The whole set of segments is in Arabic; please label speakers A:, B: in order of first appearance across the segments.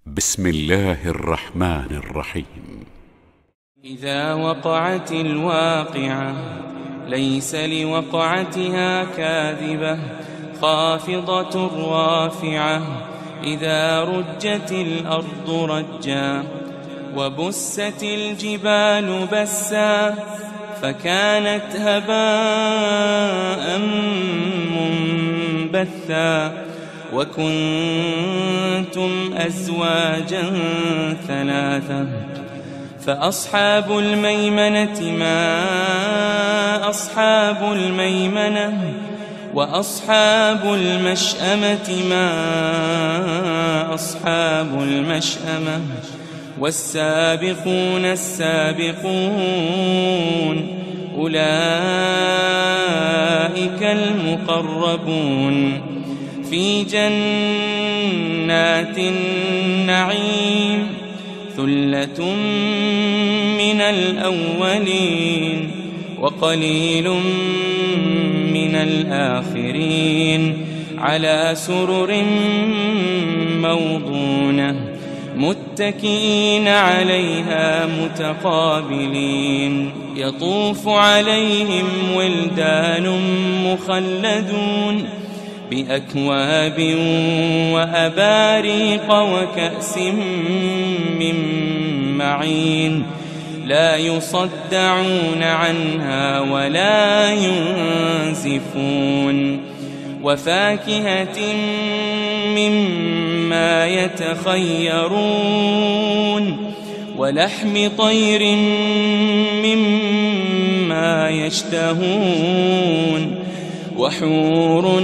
A: بسم الله الرحمن الرحيم.
B: إذا وقعت الواقعة ليس لوقعتها كاذبة خافضة رافعة. إذا رجت الأرض رجا وبست الجبال بسا فكانت هباء منبثا. وكنتم أزواجا ثلاثة فأصحاب الميمنة ما أصحاب الميمنة وأصحاب المشأمة ما أصحاب المشأمة. والسابقون السابقون أولئك المقربون في جنات النعيم. ثلة من الأولين وقليل من الآخرين على سرر موضونة متكئين عليها متقابلين. يطوف عليهم ولدان مخلدون بأكواب وأباريق وكأس من معين لا يصدعون عنها ولا ينزفون. وفاكهة مما يتخيرون ولحم طير مما يشتهون. وحور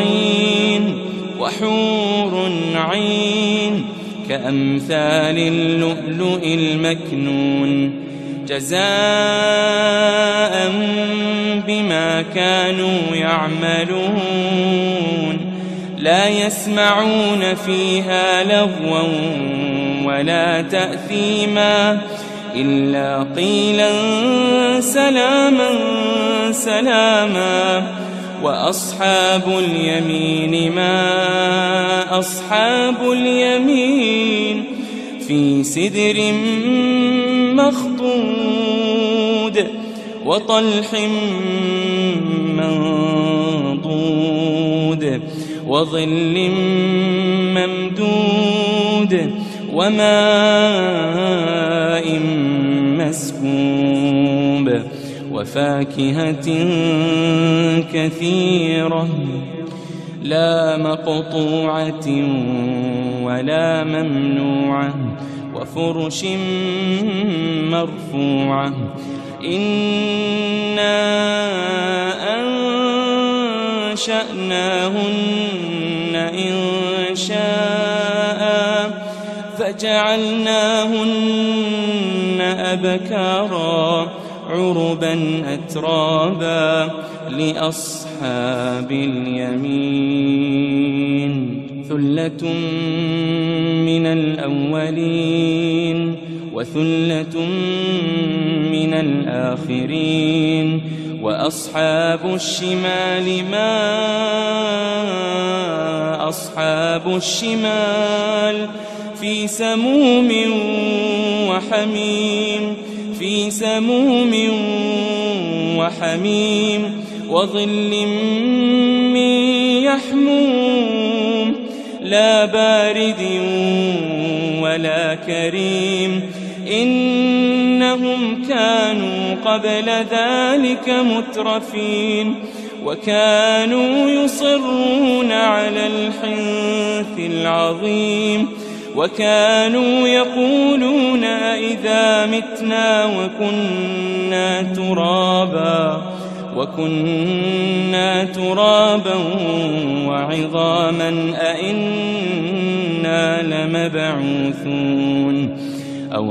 B: عين كأمثال اللؤلؤ المكنون جزاء بما كانوا يعملون. لا يسمعون فيها لغوا ولا تأثيما إلا قيلا سلاما سلاما. وأصحاب اليمين ما أصحاب اليمين في سدر مخضود وطلح منضود وظل ممدود وماء مسكوب وفاكهة كثيرة لا مقطوعة ولا ممنوعة وفرش مرفوعة. إنا أنشأناهن إنشاء فجعلناهن أبكارا عربا أترابا لأصحاب اليمين. ثلة من الأولين وثلة من الآخرين. وأصحاب الشمال ما أصحاب الشمال في سموم وحميم في سموم وحميم وظل من يحموم لا بارد ولا كريم. إنهم كانوا قبل ذلك مترفين وكانوا يصرون على الحنث العظيم وكانوا يقولون أإذا متنا وكنا ترابا وعظاما أإنا لمبعوثون أو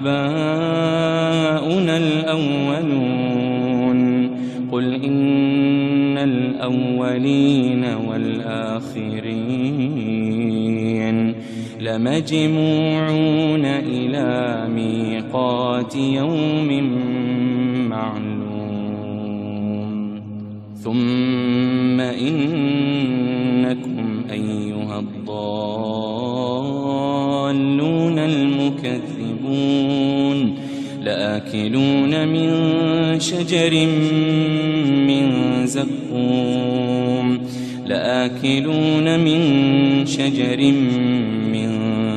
B: آباؤنا الأولون. قل إن الأولين والآخرين لمجموعون إلى ميقات يوم معلوم. ثم إنكم أيها الضالون لآكلون من شجر من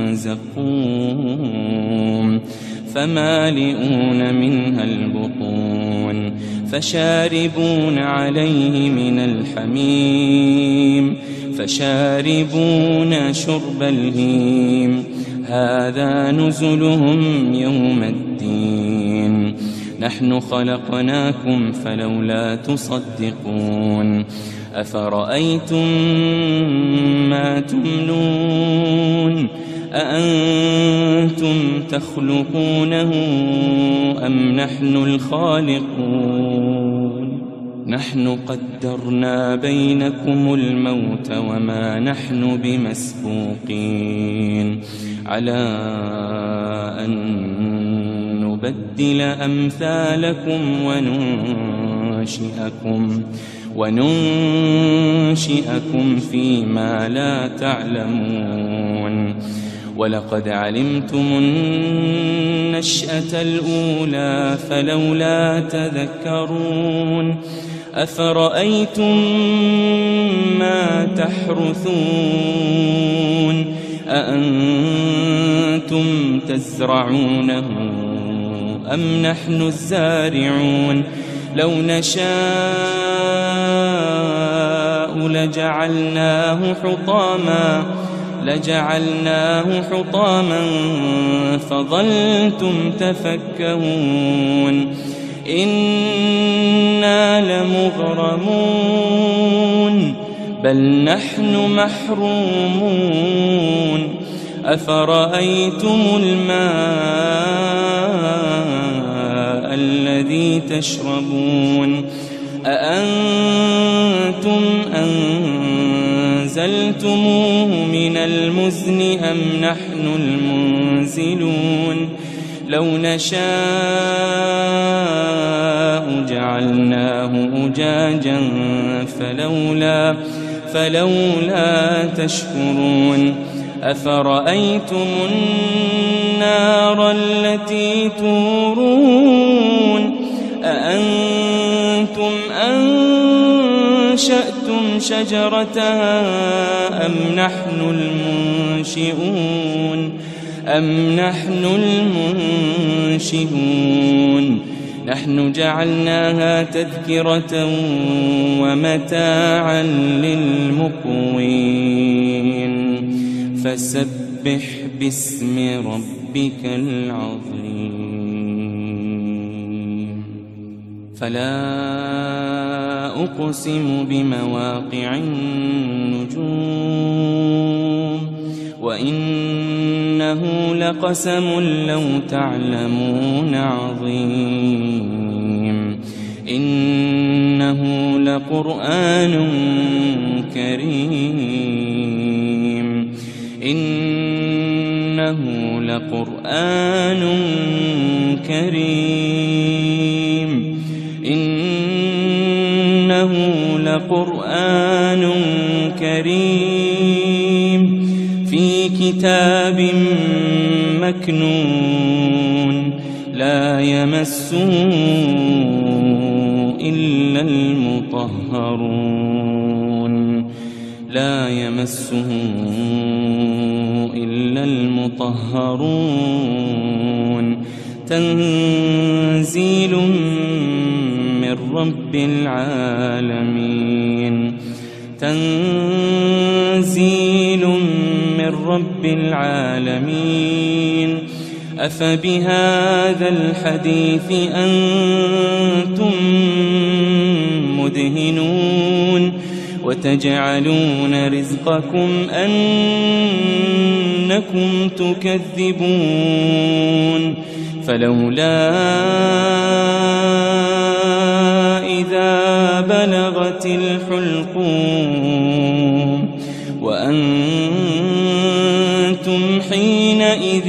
B: زقوم فمالئون منها البطون فشاربون عليه من الحميم فشاربون شرب الهيم هذا نزلهم يوم الدين نحن خلقناكم فلولا تصدقون أفرأيتم ما تمنون أأنتم تخلقونه أم نحن الخالقون نحن قدرنا بينكم الموت وما نحن بمسبوقين على أن نبدل أمثالكم وننشئكم فيما لا تعلمون ولقد علمتم النشأة الأولى فلولا تذكرون أفرأيتم ما تحرثون أأنتم تزرعونه أم نحن الزارعون لو نشاء لجعلناه حطاما فظلتم تفكهون إنا لمغرمون بل نحن محرومون أفرأيتم الماء الذي تشربون أأنتم أنزلتموه من المزن أم نحن المنزلون لو نشاء جعلناه أجاجا فلولا تشكرون أفرأيتم النار التي تورون أأنتم أنشأتم شجرتها أم نحن المنشئون نحن جعلناها تذكرة ومتاعا للمقوين فسبح باسم ربك العظيم فلا أقسم بمواقع النجوم وإنه لقسم لو تعلمون عظيم إنه لقرآن كريم إنه لقرآن كريم إنه لقرآن كريم في كتاب مكنون لا يمسه إلا المطهرون تنزيل من رب العالمين أفبهذا الحديث أنتم مدهنون وتجعلون رزقكم أنكم تكذبون فلولا إذا بلغت الحلقوم وأنتم حينئذ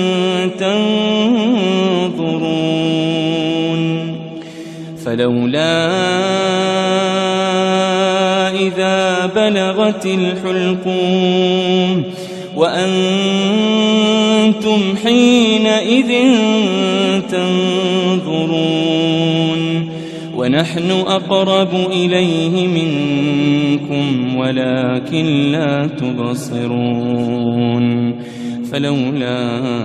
B: تنظرون فلولا إذا بلغت الحلقوم وأنتم وأنتم حينئذ تنظرون ونحن أقرب إليه منكم ولكن لا تبصرون فلولا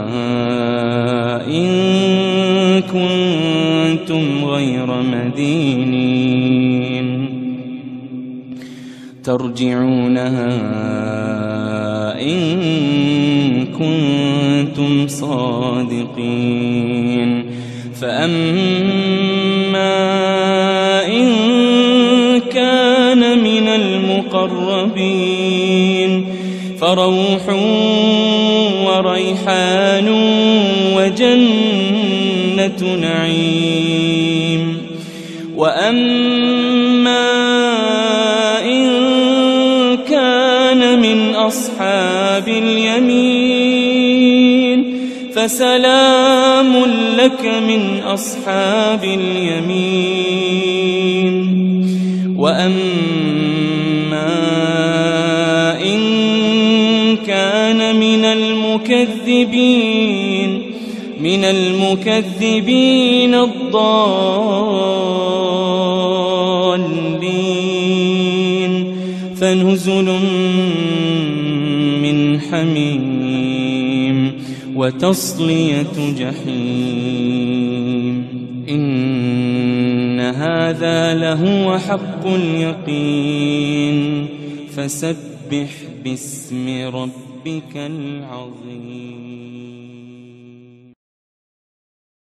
B: إن كنتم غير مدينين ترجعونها إن كنتم صادقين فأما إن كان من المقربين فروح وريحان وجنة نعيم وأما إن كان من أصحاب اليمين فسلام لك من أصحاب اليمين وأما إن كان من المكذبين الضالين فنزل من حميم وتصلية جحيم إن هذا لهو حق اليقين فسبح باسم ربك العظيم.